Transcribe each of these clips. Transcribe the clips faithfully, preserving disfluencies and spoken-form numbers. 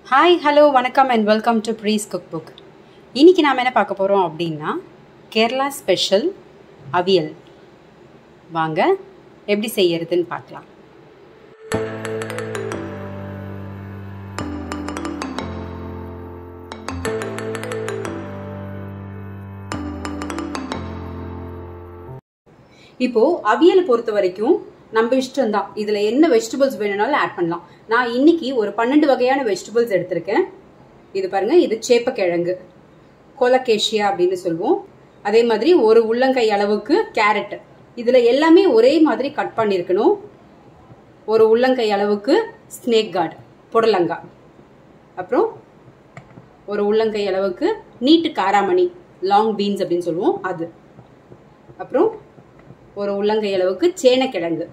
Hi hello வணக்கம் and welcome to breeze cook book. இன்றைக்கி நாம் என்ன பார்க்க போகிறோம் அப்படின்னா கேரளா ஸ்பெஷல் அவியல். வாங்க எப்படி செய்யறதுன்னு பார்க்கலாம். இப்போது அவியலை பொறுத்த வரைக்கும் நம்ம இஷ்டம் தான். இதில் என்ன வெஜிடபிள்ஸ் வேணும்னாலும் ஆட் பண்ணலாம். நான் இன்னைக்கு ஒரு பன்னெண்டு வகையான வெஜிடபிள்ஸ் எடுத்திருக்கேன். இது பாருங்க, இது சேப்பக்கிழங்கு, கொலகேஷியா அப்படின்னு சொல்லுவோம். அதே மாதிரி ஒரு உள்ளங்கை அளவுக்கு கேரட். இதில் எல்லாமே ஒரே மாதிரி கட் பண்ணியிருக்கணும். ஒரு உள்ளங்கை அளவுக்கு ஸ்னேக் கார்டு புடலங்காய், அப்புறம் ஒரு உள்ளங்கை அளவுக்கு நீட்டு காராமணி லாங் பீன்ஸ் அப்படின்னு சொல்லுவோம் அது, அப்புறம் ஒரு உள்ளங்கை அளவுக்கு சேனக்கிழங்கு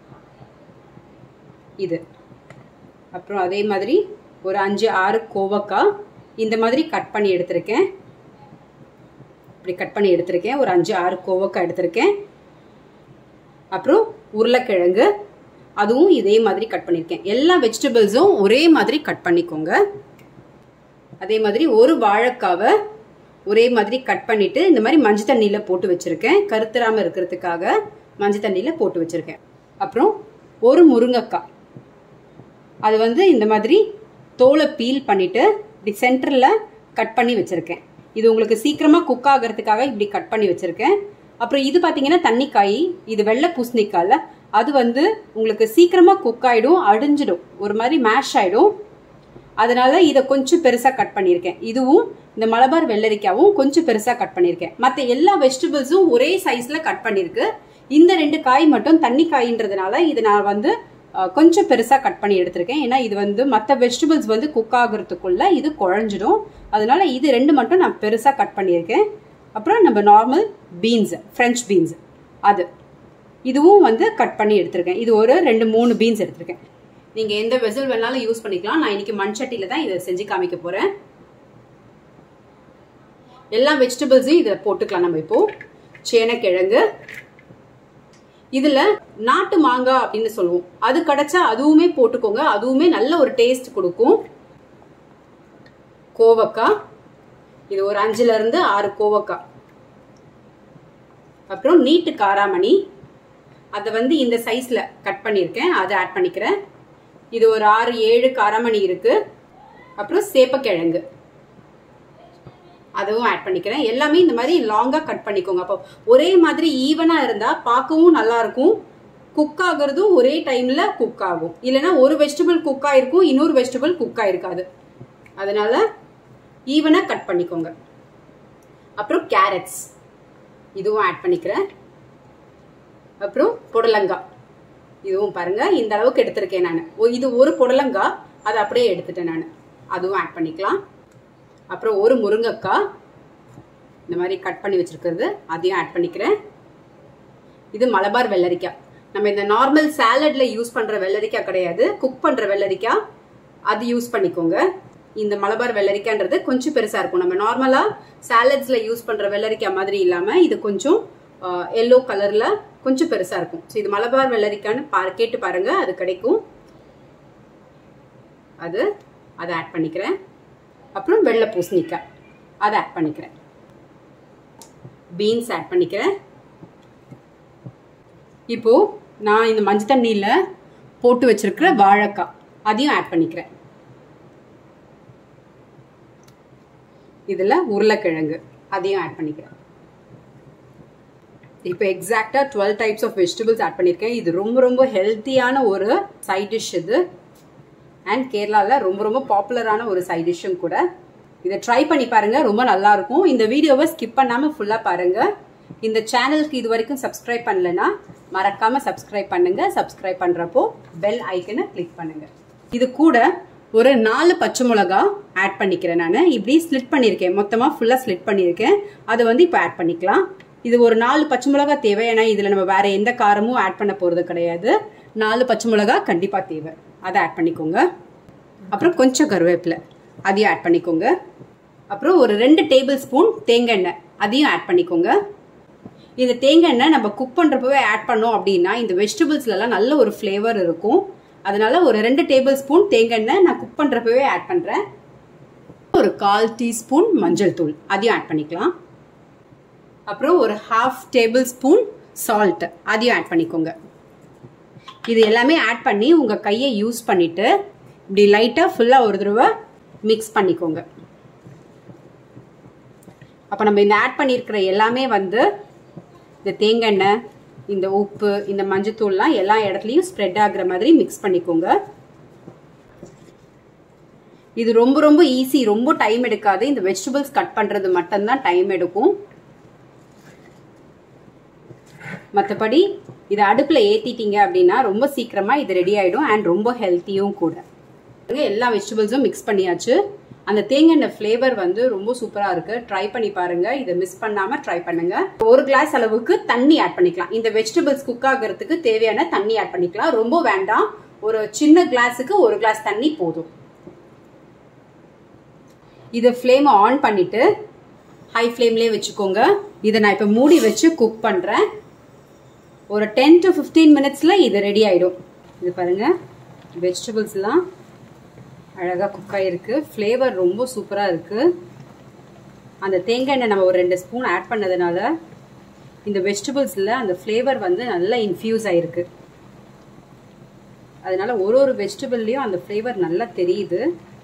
இது, அப்புறம் அதே மாதிரி ஒரு அஞ்சு ஆறு கோவக்காய் இந்த மாதிரி கட் பண்ணி எடுத்திருக்கேன். இப்படி கட் பண்ணி எடுத்திருக்கேன். ஒரு அஞ்சு ஆறு கோவக்காய் எடுத்திருக்கேன். அப்புறம் உருளைக்கிழங்கு, அதுவும் இதே மாதிரி கட் பண்ணியிருக்கேன். எல்லா வெஜிடபிள்ஸும் ஒரே மாதிரி கட் பண்ணிக்கோங்க. அதே மாதிரி ஒரு வாழைக்காவை ஒரே மாதிரி கட் பண்ணிட்டு இந்த மாதிரி மஞ்சள் தண்ணியில போட்டு வச்சிருக்கேன். கருத்துராம இருக்கிறதுக்காக மஞ்சள் தண்ணியில போட்டு வச்சிருக்கேன். அப்புறம் ஒரு முருங்கைக்காய், அது வந்து இந்த மாதிரி தோலை பீல் பண்ணிட்டு இப்படி சென்டர்ல கட் பண்ணி வச்சிருக்கேன். இது உங்களுக்கு சீக்கிரமா குக் ஆகிறதுக்காக இப்படி கட் பண்ணி வச்சிருக்கேன். அப்புறம் இது பாத்தீங்கன்னா தண்ணிக்காய், இது வெள்ளை பூசணிக்காய்ல, அது வந்து உங்களுக்கு சீக்கிரமா குக் ஆயிடும், அடிஞ்சிடும், ஒரு மாதிரி மேஷ் ஆயிடும். அதனால இதை கொஞ்சம் பெருசா கட் பண்ணியிருக்கேன். இதுவும் இந்த மலபார் வெள்ளரிக்காவும் கொஞ்சம் பெருசா கட் பண்ணியிருக்கேன். மற்ற எல்லா வெஜிடபிள்ஸும் ஒரே சைஸ்ல கட் பண்ணிருக்கு. இந்த ரெண்டு காய் மட்டும் தண்ணி காயின்றதுனால இது நான் வந்து கொஞ்சம் பெருசா கட் பண்ணி எடுத்திருக்கேன். ஏன்னா இது வந்து மற்ற வெஜிடபிள்ஸ் வந்து குக் ஆகுறதுக்குள்ள இது குழஞ்சிடும். அதனால இது ரெண்டு மட்டும் நான் பெருசா கட் பண்ணியிருக்கேன். அப்புறம் நம்ம நார்மல் பீன்ஸ், பிரெஞ்ச் பீன்ஸ், அது இதுவும் வந்து கட் பண்ணி எடுத்திருக்கேன். இது ஒரு ரெண்டு மூணு பீன்ஸ் எடுத்திருக்கேன். நீங்க எந்த வெசல் வேணாலும் யூஸ் பண்ணிக்கலாம். நான் இன்னைக்கு மண் சட்டியில தான் இதை செஞ்சு காமிக்க போறேன். எல்லா வெஜிடபிள்ஸையும் இதை போட்டுக்கலாம். நம்ம இப்போ சேனக்கிழங்கு, இதுல நாட்டு மாங்காய் அப்படின்னு சொல்லுவோம், அது கிடைச்சா அதுவுமே போட்டுக்கோங்க, அதுவுமே நல்ல ஒரு டேஸ்ட் கொடுக்கும். கோவக்காய், இது ஒரு அஞ்சுல இருந்து ஆறு கோவக்காய். அப்புறம் நீட்டு காராமணி, அதை வந்து இந்த சைஸ்ல கட் பண்ணியிருக்கேன், அதை ஆட் பண்ணிக்கிறேன். இது ஒரு ஆறு ஏழு காராமணி இருக்கு. அப்புறம் சேப்பக்கிழங்கு, அதுவும் ஆட் பண்ணிக்கிறேன். எல்லாமே இந்த மாதிரி லாங்கா கட் பண்ணிக்கோங்க. அப்போ ஒரே மாதிரி ஈவனா இருந்தா பார்க்கவும் நல்லா இருக்கும், குக் ஆகுறதும் ஒரே டைம்ல குக் ஆகும். இல்லைன்னா ஒரு வெஜிடபிள் குக் ஆயிருக்கும், இன்னொரு வெஜிடபிள் குக் ஆயிருக்காது. அதனால ஈவனா கட் பண்ணிக்கோங்க. அப்புறம் கேரட்ஸ், இதுவும் ஆட் பண்ணிக்கிறேன். அப்புறம் புடலங்காய், இதுவும் பாருங்க இந்த அளவுக்கு எடுத்திருக்கேன் நான். இது ஒரு புடலங்காய், அதை அப்படியே எடுத்துட்டேன் நான், அதுவும் ஆட் பண்ணிக்கலாம். அப்புறம் ஒரு முருங்கைக்காய் இந்த மாதிரி கட் பண்ணி வச்சிருக்கிறது, அதையும் ஆட் பண்ணிக்கிறேன். இது மலபார் வெள்ளரிக்காய், நம்ம இந்த நார்மல் சாலட்ல யூஸ் பண்ற வெள்ளரிக்காய் கிடையாது, குக் பண்ற வெள்ளரிக்காய், அது யூஸ் பண்ணிக்கோங்க. இந்த மலபார் வெள்ளரிக்காய்ன்றது கொஞ்சம் பெருசா இருக்கும். நம்ம நார்மலா சாலட்ஸ்ல யூஸ் பண்ற வெள்ளரிக்காய் மாதிரி இல்லாம இது கொஞ்சம் எல்லோ கலர்ல கொஞ்சம் பெருசா இருக்கும். இது மலபார் வெள்ளரிக்கான்னு பாரு, கேட்டு பாருங்க, அது கிடைக்கும். அது அதை ஆட் பண்ணிக்கிறேன். அப்புறம் வெள்ளை பூசணிக்காய், அதை ஆட் பண்ணிக்கிறேன். பீன்ஸ் ஆட் பண்ணிக்கிறேன். இப்போ நான் இந்த மஞ்சள் தண்ணியில போட்டு வச்சிருக்கிற வாழைக்காய், அதையும் ஆட் பண்ணிக்கிறேன். இதுல உருளைக்கிழங்கு, அதையும் ஆட் பண்ணிக்கிறேன். இப்போ எக்ஸாக்டா twelve types of vegetables add பண்ணியிருக்கேன். இது ரொம்ப ரொம்ப ஹெல்த்தியான ஒரு சைட் டிஷ் இது, அண்ட் கேரளால ரொம்ப ரொம்ப பாப்புலரான ஒரு சைட் டிஷ்ஷும் கூட. இதை ட்ரை பண்ணி பாருங்க, ரொம்ப நல்லா இருக்கும். இந்த வீடியோவை ஸ்கிப் பண்ணாம ஃபுல்லா பாருங்க. இந்த சேனலுக்கு இது வரைக்கும் சப்ஸ்கிரைப் பண்ணலன்னா மறக்காம சப்ஸ்கிரைப் பண்ணுங்க. சப்ஸ்கிரைப் பண்றப்போ பெல் ஐக்கனை கிளிக் பண்ணுங்க. இது கூட ஒரு நாலு பச்சை மிளகா ஆட் பண்ணிக்கிறேன். நான் இப்படி ஸ்லிட் பண்ணியிருக்கேன், மொத்தமா ஃபுல்லா ஸ்லிட் பண்ணியிருக்கேன். அதை வந்து இப்போ ஆட் பண்ணிக்கலாம். இது ஒரு நாலு பச்சை மிளகா தேவை, ஏன்னா இதுல நம்ம வேற எந்த காரமும் ஆட் பண்ண போறது கிடையாது. நாலு பச்சை மிளகா கண்டிப்பா தேவை, அதை ஆட் பண்ணிக்கோங்க. அப்புறம் கொஞ்சம் கருவேப்பிலை, அதையும் ஆட் பண்ணிக்கோங்க. அப்புறம் ஒரு ரெண்டு டேபிள் ஸ்பூன் தேங்காய் எண்ணெய், அதையும் ஆட் பண்ணிக்கோங்க. இந்த தேங்காய் எண்ணெய் நம்ம குக் பண்றப்பவே ஆட் பண்ணோம் அப்படின்னா இந்த வெஜிடபிள்ஸ்ல எல்லாம் நல்ல ஒரு ஃபிளேவர் இருக்கும். அதனால ஒரு ரெண்டு டேபிள் ஸ்பூன் தேங்காய் எண்ணெய் நான் குக் பண்றப்பவே ஆட் பண்றேன். ஒரு கால் டீஸ்பூன் மஞ்சள் தூள் அதையும் ஆட் பண்ணிக்கலாம். அப்புறம் ஒரு ஹாஃப் டேபிள் ஸ்பூன் சால்ட் அதையும் ஆட் பண்ணிக்கோங்க. இது எல்லாமே ஆட் பண்ணி உங்க கையை யூஸ் பண்ணிட்டு இப்படி லைட்டா ஃபுல்லா ஒரு தடவை மிக்ஸ் பண்ணிக்கோங்க. அப்ப நம்ம இந்த ஆட் பண்ணியிருக்கிற எல்லாமே வந்து இந்த தேங்காய் எண்ணெய், இந்த உப்பு, இந்த மஞ்சத்தூள்லாம் எல்லா இடத்துலையும் ஸ்ப்ரெட் ஆகுற மாதிரி மிக்ஸ் பண்ணிக்கோங்க. இது ரொம்ப ரொம்ப ஈஸி, ரொம்ப டைம் எடுக்காது. இந்த வெஜிடபிள்ஸ் கட் பண்றது மட்டும்தான் டைம் எடுக்கும். மற்றபடி இதை அடுப்புல ஏத்திட்டீங்க அப்படின்னா ரொம்ப சீக்கிரமா இது ரெடி ஆயிடும் அண்ட் ரொம்ப ஹெல்த்தியும் கூட. எல்லா வெஜிடபிள்ஸும் மிக்ஸ் பண்ணியாச்சு. அந்த தேங்காய் எண்ணெய் ஃபிளேவர் வந்து ரொம்ப சூப்பரா இருக்கு. ட்ரை பண்ணி பாருங்க. இதை மிஸ் பண்ணாம ட்ரை பண்ணுங்க. ஒரு கிளாஸ் அளவுக்கு தண்ணி ஆட் பண்ணிக்கலாம். இந்த வெஜிடபிள்ஸ் குக் ஆகிறதுக்கு தேவையான தண்ணி ஆட் பண்ணிக்கலாம். ரொம்ப வேண்டாம், ஒரு சின்ன கிளாஸுக்கு ஒரு கிளாஸ் தண்ணி போதும். இதை ஃப்ளேம் ஆன் பண்ணிட்டு ஹை ஃப்ளேம்லயே வச்சுக்கோங்க. இதை நான் இப்ப மூடி வச்சு குக் பண்றேன். ஒரு டென் டு ஃபிஃப்டீன் மினிட்ஸ்ல இது ரெடி ஆயிடும். இது பாருங்க, வெஜிடபிள்ஸ் எல்லாம் அழகா குக் ஆயிருக்கு. ஃப்ளேவர் ரொம்ப சூப்பரா இருக்கு. அந்த தேங்காய் எண்ணெய் நம்ம ஒரு ரெண்டு ஸ்பூன் ஆட் பண்ணதுனால இந்த வெஜிடபிள்ஸ்ல அந்த ஃப்ளேவர் வந்து நல்லா இன்ஃபியூஸ் ஆயிருக்கு. அதனால ஒரு ஒரு வெஜிடபிள்லயும் அந்த ஃப்ளேவர் நல்லா தெரியுது.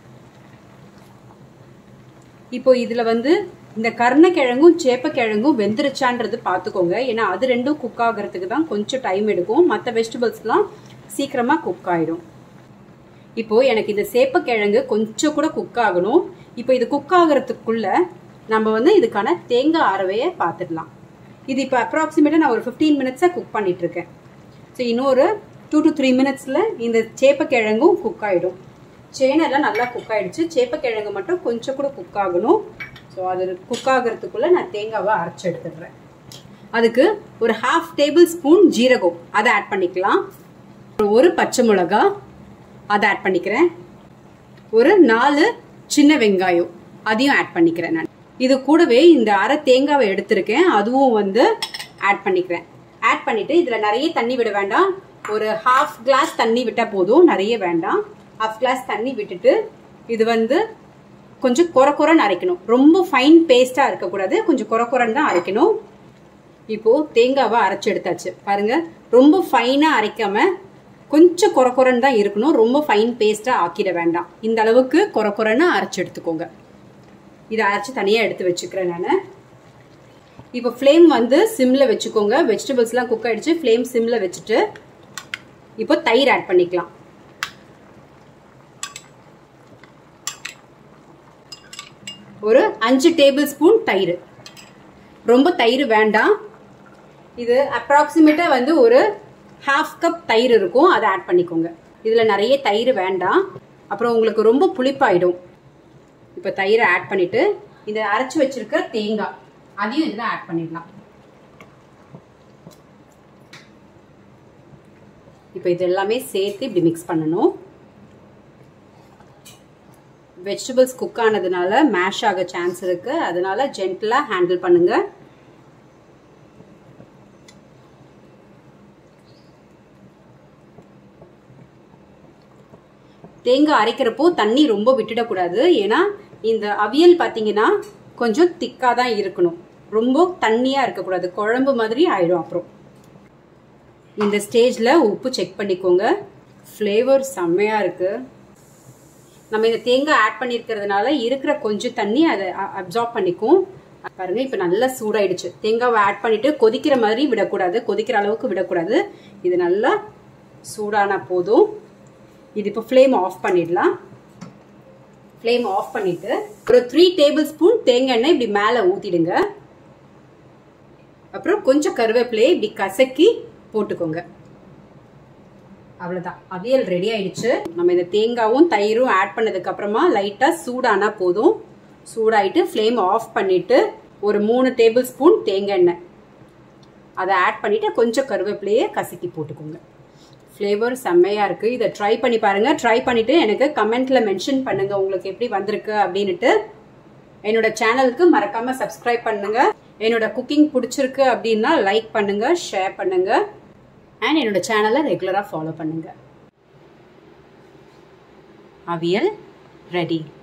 இப்போ இதுல வந்து இந்த கருணக்கிழங்கும் சேப்பக்கிழங்கும் வெந்துருச்சான்றது பாத்துக்கோங்க. ஏன்னா அது ரெண்டும் குக் ஆகிறதுக்கு தான் கொஞ்சம் டைம் எடுக்கும். மற்ற வெஜிடபிள்ஸ்லாம் சீக்கிரமா குக் ஆயிடும். இப்போ எனக்கு இந்த சேப்பக்கிழங்கு கொஞ்சம் கூட குக் ஆகணும். இப்போ இது குக் ஆகிறதுக்குள்ள நம்ம வந்து இதுக்கான தேங்காய் அரவையை பார்த்துடலாம். இது இப்போ அப்ராக்சிமேட்டா நான் ஒரு ஃபிஃப்டீன் மினிட்ஸா குக் பண்ணிட்டு இருக்கேன். ஸோ இன்னொரு டூ டு த்ரீ மினிட்ஸ்ல இந்த சேப்பக்கிழங்கும் குக் ஆயிடும். சேனெல்லாம் நல்லா குக் ஆயிடுச்சு. சேப்பக்கிழங்கு மட்டும் கொஞ்சம் கூட குக் ஆகணும். ஸோ அது குக் ஆகிறதுக்குள்ள நான் தேங்காவை அரைச்சி எடுத்துடுறேன். அதுக்கு ஒரு ஹாஃப் டேபிள் ஸ்பூன் ஜீரகம் அதை ஆட் பண்ணிக்கலாம். ஒரு பச்சை மிளகா அதை ஆட் பண்ணிக்கிறேன். ஒரு நாலு சின்ன வெங்காயம் அதையும் ஆட் பண்ணிக்கிறேன். நான் இது கூடவே இந்த அரை தேங்காவை எடுத்திருக்கேன், அதுவும் வந்து ஆட் பண்ணிக்கிறேன். ஆட் பண்ணிட்டு இதுல நிறைய தண்ணி விட வேண்டாம். ஒரு ஹாஃப் கிளாஸ் தண்ணி விட்டா போதும், நிறைய வேண்டாம். ஹாஃப் கிளாஸ் தண்ணி விட்டுட்டு இது வந்து கொஞ்சம் கொர கொரன்னு அரைக்கணும். ரொம்ப ஃபைன் பேஸ்டா இருக்கக்கூடாது, கொஞ்சம் கொர கொரன்னு தான் அரைக்கணும். இப்போ தேங்காவை அரைச்சு எடுத்தாச்சு பாருங்க. ரொம்ப ஃபைனா அரைக்காம கொஞ்சம் கொர கொரன்னு தான் இருக்கணும். ரொம்ப ஃபைன் பேஸ்டா ஆக்கிட வேண்டாம். இந்த அளவுக்கு கொர கொரன்னு அரைச்சு எடுத்துக்கோங்க. இதை அரைச்சு தனியா எடுத்து வச்சுக்கிறேன் நான். இப்போ ஃப்ளேம் வந்து சிம்ல வச்சுக்கோங்க. வெஜிடபிள்ஸ் எல்லாம் குக் ஆயிடுச்சு. ஃப்ளேம் சிம்ல வச்சுட்டு இப்போ தயிர் ஆட் பண்ணிக்கலாம். ஒரு அஞ்சு டேபிள் ஸ்பூன் தயிர். ரொம்ப தயிர் வேண்டாம். இது அப்ராக்சிமேட்டா வந்து ஒரு ஹாஃப் கப் தயிர் இருக்கும், அதை ஆட் பண்ணிக்கோங்க. இதுல நிறைய தயிர் வேண்டாம், அப்புறம் உங்களுக்கு ரொம்ப புளிப்பாயிடும். இப்ப தயிரை ஆட் பண்ணிட்டு இந்த அரைச்சு வச்சிருக்க தேங்காய் அதையும் இதுல ஆட் பண்ணிடலாம். இப்ப இது எல்லாமே சேர்த்து இப்படி மிக்ஸ் பண்ணணும். வெஜிடபிள்ஸ் குக் ஆனதுனால மேஷ் ஆக சான்ஸ் இருக்கு, அதனால ஜென்டலா ஹேண்டில் பண்ணுங்க. தேங்காய் அரைக்கிறப்போ தண்ணி ரொம்ப விட்டுடக்கூடாது. ஏன்னா இந்த அவியல் பாத்தீங்கன்னா கொஞ்சம் திக்கா தான் இருக்கணும், ரொம்ப தண்ணியா இருக்கக்கூடாது, குழம்பு மாதிரி ஆயிடும். அப்புறம் இந்த ஸ்டேஜ்ல உப்பு செக் பண்ணிக்கோங்க. ஃப்ளேவர் செம்மையா இருக்கு. நம்ம இந்த தேங்காய் ஆட் பண்ணிருக்கிறதுனால இருக்கிற கொஞ்சம் தண்ணி அதை அப்சார்ப் பண்ணிக்கும். பாருங்க இப்ப நல்லா சூடாயிடுச்சு. தேங்காவை ஆட் பண்ணிட்டு கொதிக்கிற மாதிரி விடக்கூடாது, கொதிக்கிற அளவுக்கு விடக்கூடாது. இது நல்லா சூடான போதும். இது இப்போ ஃப்ளேம் ஆஃப் பண்ணிடலாம். ஃப்ளேம் ஆஃப் பண்ணிட்டு ஒரு த்ரீ டேபிள் ஸ்பூன் தேங்காய் எண்ணெய் இப்படி மேல ஊத்திடுங்க. அப்புறம் கொஞ்சம் கருவேப்பிலையை இப்படி கசக்கி போட்டுக்கோங்க. அவ்வளவுதான், அவியல் ரெடி ஆயிடுச்சு. நம்ம இந்த தேங்காவும் தயிரும் ஆட் பண்ணதுக்கு அப்புறமா லைட்டா சூடானா போதும். சூடாயிட்டு ஃப்ளேம் ஆஃப் பண்ணிட்டு ஒரு மூணு டேபிள் ஸ்பூன் தேங்காய் எண்ணெய் அதை ஆட் பண்ணிட்டு கொஞ்சம் கருவேப்பிலையை கசக்கி போட்டுக்கோங்க. ஃப்ளேவர் செம்மையா இருக்கு. இதை ட்ரை பண்ணி பாருங்க. ட்ரை பண்ணிட்டு எனக்கு கமெண்ட்ல மென்ஷன் பண்ணுங்க உங்களுக்கு எப்படி வந்திருக்கு அப்படின்னுட்டு. என்னோட சேனலுக்கு மறக்காம சப்ஸ்கிரைப் பண்ணுங்க. என்னோட குக்கிங் பிடிச்சிருக்கு அப்படின்னா லைக் பண்ணுங்க, ஷேர் பண்ணுங்க, அண்ட் என்னோட சேனலை ரெகுலரா ஃபாலோ பண்ணுங்க. அவியல் ரெடி.